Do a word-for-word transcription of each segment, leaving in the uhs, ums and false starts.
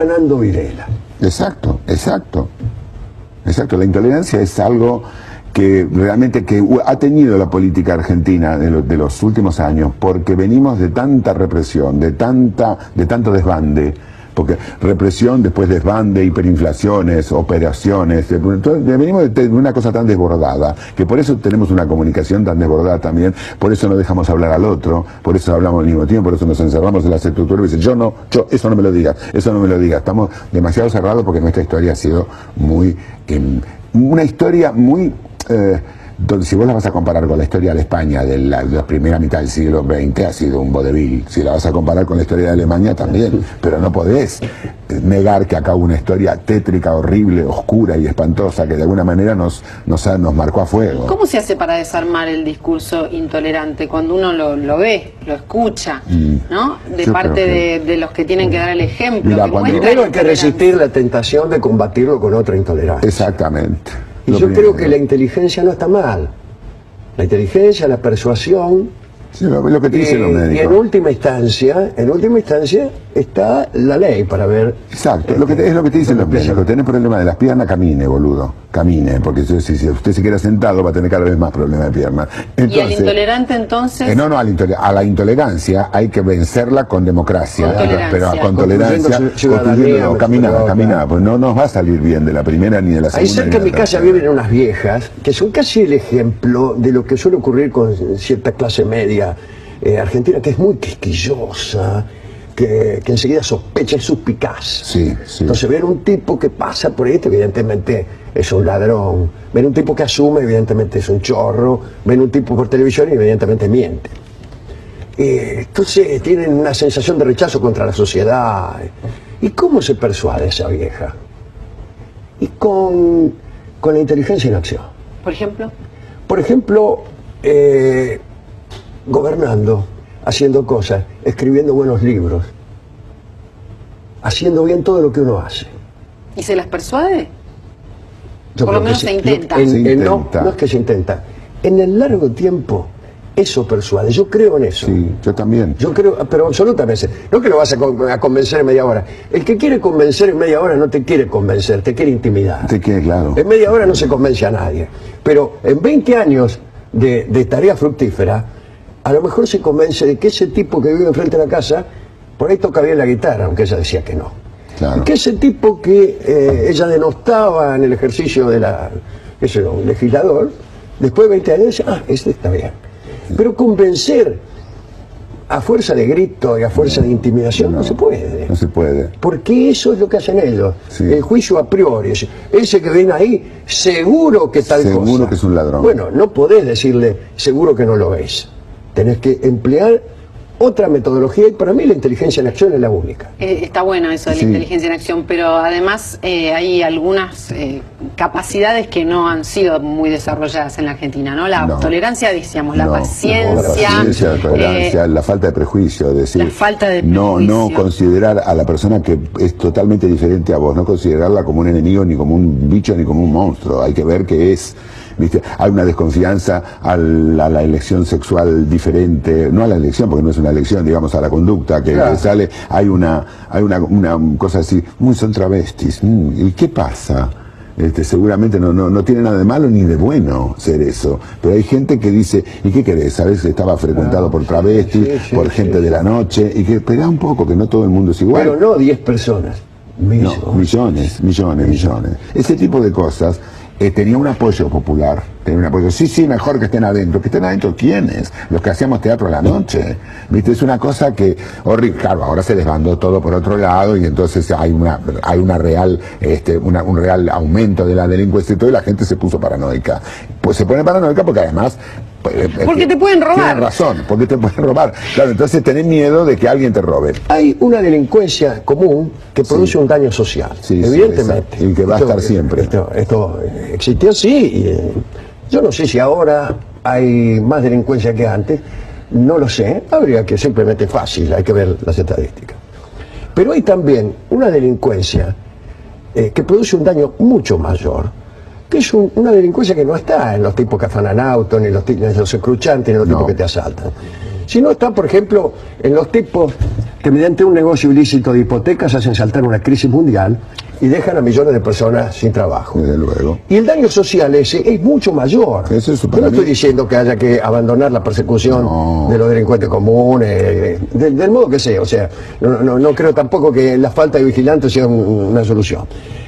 Fernando Virela. Exacto, exacto. Exacto, la intolerancia es algo que realmente que ha tenido la política argentina de, lo, de los últimos años, porque venimos de tanta represión, de tanta, de tanto desbande, porque represión, después desbande, hiperinflaciones, operaciones, entonces, venimos de una cosa tan desbordada, que por eso tenemos una comunicación tan desbordada también, por eso no dejamos hablar al otro, por eso hablamos al mismo tiempo, por eso nos encerramos en las estructuras y dicen, yo no, yo, eso no me lo digas, eso no me lo digas, estamos demasiado cerrados porque nuestra historia ha sido muy, eh, una historia muy... Eh, donde si vos la vas a comparar con la historia de España de la, de la primera mitad del siglo veinte ha sido un vodevil, si la vas a comparar con la historia de Alemania también, pero no podés negar que acá hubo una historia tétrica, horrible, oscura y espantosa que de alguna manera nos, nos, nos marcó a fuego. ¿Cómo se hace para desarmar el discurso intolerante cuando uno lo, lo ve, lo escucha, mm. ¿no? De Yo parte que... de, de los que tienen que dar el ejemplo. Mira, cuando primero hay que resistir la tentación de combatirlo con otra intolerancia. Exactamente. Y yo primero. creo que la inteligencia no está mal. La inteligencia, la persuasión. Sí, lo, lo que te dicen los médicos. Y en última instancia, en última instancia, está la ley para ver. Exacto, lo que te, es lo que te dicen los médicos. Tenés problema de las piernas, camine, boludo. Camine, porque si, si usted se queda sentado va a tener cada vez más problemas de piernas. Entonces, ¿y al intolerante entonces? Eh, no, no, a la, intol a la intolerancia hay que vencerla con democracia, con tolerancia. pero con tolerancia, construyendo, caminar, caminar, pues no nos va a salir bien de la primera ni de la segunda. Ahí cerca de mi casa viven unas viejas que son casi el ejemplo de lo que suele ocurrir con cierta clase media eh, argentina, que es muy quisquillosa, que, que enseguida sospecha, es suspicaz. Sí, sí. Entonces ven un tipo que pasa por esto, evidentemente es un ladrón. Ven un tipo que asume, evidentemente es un chorro. Ven un tipo por televisión y evidentemente miente. Eh, entonces tienen una sensación de rechazo contra la sociedad. ¿Y cómo se persuade esa vieja? Y con, con la inteligencia en acción. ¿Por ejemplo? Por ejemplo, eh, gobernando, haciendo cosas, escribiendo buenos libros, haciendo bien todo lo que uno hace. ¿Y se las persuade? Yo Por lo menos se, se intenta. En, se en, intenta. No, no es que se intenta. En el largo tiempo, eso persuade. Yo creo en eso. Sí, yo también. Yo creo, pero absolutamente. No que lo vas a, con, a convencer en media hora. El que quiere convencer en media hora no te quiere convencer, te quiere intimidar. Te quiere, claro. En media hora no se convence a nadie. Pero en veinte años de, de tarea fructífera, a lo mejor se convence de que ese tipo que vive enfrente de la casa, por ahí toca bien la guitarra, aunque ella decía que no. Claro. Y que ese tipo que eh, ella denostaba en el ejercicio de la, qué sé yo, un legislador, después de veinte años dice, ah, este está bien. Pero convencer a fuerza de grito y a fuerza de intimidación no, no se puede. No se puede. Porque eso es lo que hacen ellos. Sí. El juicio a priori. Ese que ven ahí, seguro que tal seguro cosa. Seguro que es un ladrón. Bueno, no podés decirle, seguro que no lo es. Tenés que emplear otra metodología y para mí la inteligencia en acción es la única. Eh, está bueno eso de la sí. inteligencia en acción, pero además eh, hay algunas eh, capacidades que no han sido muy desarrolladas en la Argentina, ¿no? La no. tolerancia, decíamos, la no, paciencia, no, la, paciencia la, tolerancia, eh, la falta de prejuicio, es decir, la falta de no, prejuicio. no considerar a la persona que es totalmente diferente a vos, no considerarla como un enemigo, ni como un bicho, ni como un monstruo, hay que ver que es... ¿Viste? Hay una desconfianza a la, a la elección sexual diferente, no a la elección, porque no es una elección, digamos, a la conducta que, claro. que sale, hay una hay una, una cosa así, muy son travestis, ¿y qué pasa? Este, seguramente no, no, no tiene nada de malo ni de bueno ser eso, pero hay gente que dice, ¿y qué querés? A veces estaba frecuentado por travestis, sí, sí, por sí, gente sí. de la noche, y que espera un poco, que no todo el mundo es igual. Pero no diez personas, millones. No, millones, millones, millones. Ese tipo de cosas... Eh, tenía un apoyo popular, tenía un apoyo, sí, sí, mejor que estén adentro. ¿Que estén adentro quiénes? Los que hacíamos teatro a la noche, ¿viste? Es una cosa que, horrible, claro, ahora se desbandó todo por otro lado y entonces hay una hay una real este una, un real aumento de la delincuencia y todo y la gente se puso paranoica. Pues se pone paranoica porque además... Porque te pueden robar. Tienes razón, porque te pueden robar. Claro, entonces tenés miedo de que alguien te robe. Hay una delincuencia común que produce sí. un daño social, sí, evidentemente. Sí, y que va esto, a estar siempre. Esto, esto existió, sí. Y, eh, yo no sé si ahora hay más delincuencia que antes. No lo sé. Habría que simplemente fácil, hay que ver las estadísticas. Pero hay también una delincuencia eh, que produce un daño mucho mayor, que es un, una delincuencia que no está en los tipos que afanan autos, ni en los, ni en los escruchantes, ni en los no. tipos que te asaltan. Sino está, por ejemplo, en los tipos que mediante un negocio ilícito de hipotecas hacen saltar una crisis mundial y dejan a millones de personas sin trabajo. Desde luego. Y el daño social ese es mucho mayor. Eso es Yo no estoy diciendo que haya que abandonar la persecución no. de los delincuentes comunes, de, del modo que sea. O sea, no, no, no creo tampoco que la falta de vigilantes sea un, una solución.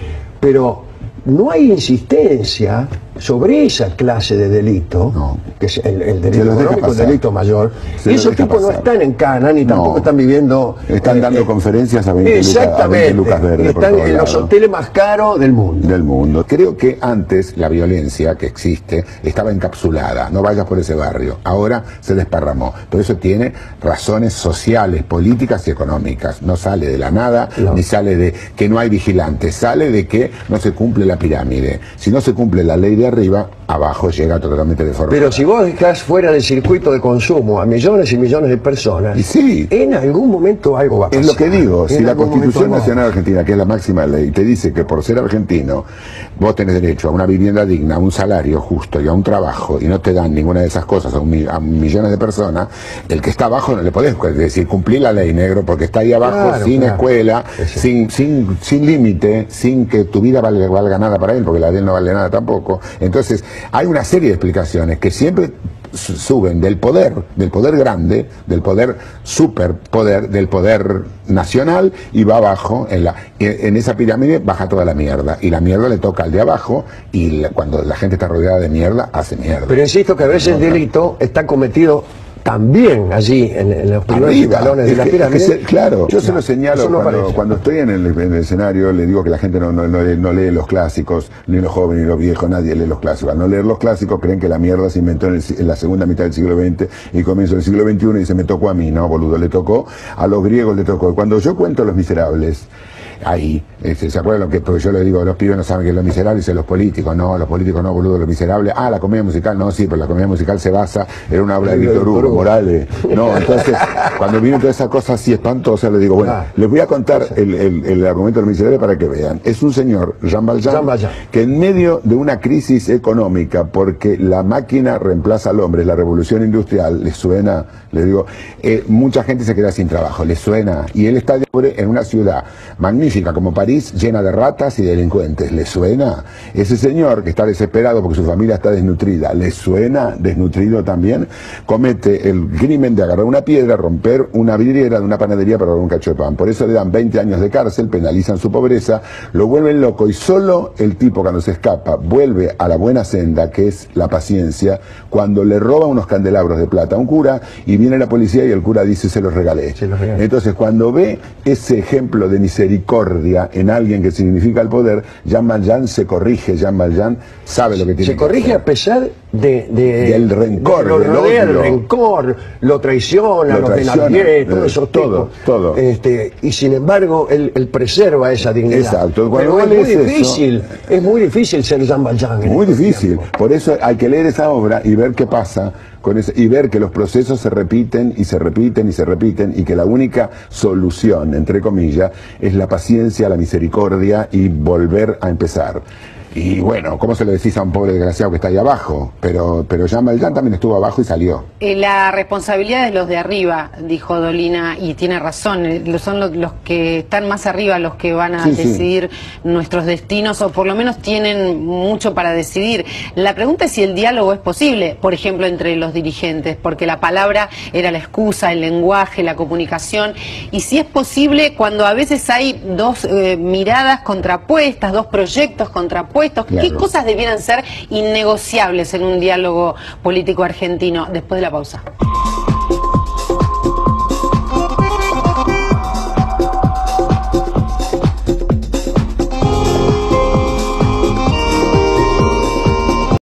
Pero no hay insistencia sobre esa clase de delito, no. que es el, el delito económico, el delito mayor, se y esos tipos pasar. no están en cana ni tampoco no. están viviendo... Están eh, dando eh, conferencias a veinte, exactamente, lucas, a veinte lucas verdes. Están en los hoteles más caros del mundo. Del mundo. Creo que antes la violencia que existe estaba encapsulada, no vayas por ese barrio, ahora se desparramó. Pero eso tiene razones sociales, políticas y económicas. No sale de la nada, no. ni sale de que no hay vigilantes, sale de que no se cumple la pirámide. Si no se cumple la ley de arriba, abajo llega totalmente deformado. Pero si vos dejás fuera del circuito de consumo a millones y millones de personas, y sí, en algún momento algo va a pasar. Es lo que digo, si la Constitución Nacional Argentina, que es la máxima ley, te dice que por ser argentino vos tenés derecho a una vivienda digna, a un salario justo y a un trabajo, y no te dan ninguna de esas cosas a, un, a millones de personas, el que está abajo no le podés decir cumplir la ley, negro, porque está ahí abajo, claro, sin claro. escuela, sí. sin, sin, sin límite, sin que tu vida valga, valga nada para él, porque la de él no vale nada tampoco. Entonces, hay una serie de explicaciones que siempre suben del poder, del poder grande, del poder superpoder, del poder nacional, y va abajo, en, la, en esa pirámide baja toda la mierda, y la mierda le toca al de abajo, y la, cuando la gente está rodeada de mierda, hace mierda. Pero insisto que a veces el delito está cometido también allí, en, en los primeros escalones de la pirámide. Es que, claro, yo se lo señalo no cuando, cuando estoy en el, en el escenario, le digo que la gente no, no, no, lee, no lee los clásicos, ni los jóvenes ni los viejos, nadie lee los clásicos. Al no leer los clásicos creen que la mierda se inventó en, el, en la segunda mitad del siglo veinte y comienzo del siglo veintiuno y dice, me tocó a mí, no, boludo, le tocó, a los griegos le tocó. Cuando yo cuento Los Miserables, ahí, este, ¿se acuerdan lo que? Porque yo les digo, los pibes no saben que Los Miserables son los políticos, no, los políticos no, boludo, Los Miserables, ah, la comedia musical, no, sí, pero la comedia musical se basa en una obra de Víctor Hugo, Morales, no, entonces, cuando viene toda esa cosa así espantosa, les digo, bueno, ah, les voy a contar el, el, el argumento de Los Miserables para que vean. Es un señor, Jean Valjean, Jean Valjean, que en medio de una crisis económica, porque la máquina reemplaza al hombre, la revolución industrial, les suena, les digo, eh, mucha gente se queda sin trabajo, les suena, y él está en una ciudad magnífica como París, llena de ratas y delincuentes, ¿le suena? Ese señor que está desesperado porque su familia está desnutrida, ¿le suena? Desnutrido también, comete el crimen de agarrar una piedra, romper una vidriera de una panadería para dar un cacho de pan. Por eso le dan veinte años de cárcel, penalizan su pobreza, lo vuelven loco, y solo el tipo, cuando se escapa, vuelve a la buena senda, que es la paciencia, cuando le roba unos candelabros de plata a un cura y viene la policía y el cura dice, se los regalé. Se los regalé. Entonces, cuando ve ese ejemplo de misericordia en alguien que significa el poder, Jean Valjean se corrige, Jean Valjean sabe lo que tiene se que corrige hacer. A pesar de, de del rencor, de lo rodea el rencor, lo traiciona, lo Thenardier, todo eso, todo, todo. Este, y sin embargo, él, él preserva esa dignidad. Exacto. Pero es muy difícil, eso, es muy difícil ser Jean Valjean. Muy difícil. Tiempo. Por eso hay que leer esa obra y ver qué pasa con ese, y ver que los procesos se repiten y se repiten y se repiten, y que la única solución, entre comillas, es la paciencia, la misericordia y volver a empezar. Y bueno, ¿cómo se le decís a un pobre desgraciado que está ahí abajo? Pero, pero Jean Valjean también estuvo abajo y salió. Eh, la responsabilidad es los de arriba, dijo Dolina, y tiene razón. Eh, son los, los que están más arriba los que van a sí, decidir sí. nuestros destinos, o por lo menos tienen mucho para decidir. La pregunta es si el diálogo es posible, por ejemplo, entre los dirigentes, porque la palabra era la excusa, el lenguaje, la comunicación, y si es posible cuando a veces hay dos eh, miradas contrapuestas, dos proyectos contrapuestos. Claro. ¿Qué cosas debieran ser innegociables en un diálogo político argentino? Después de la pausa.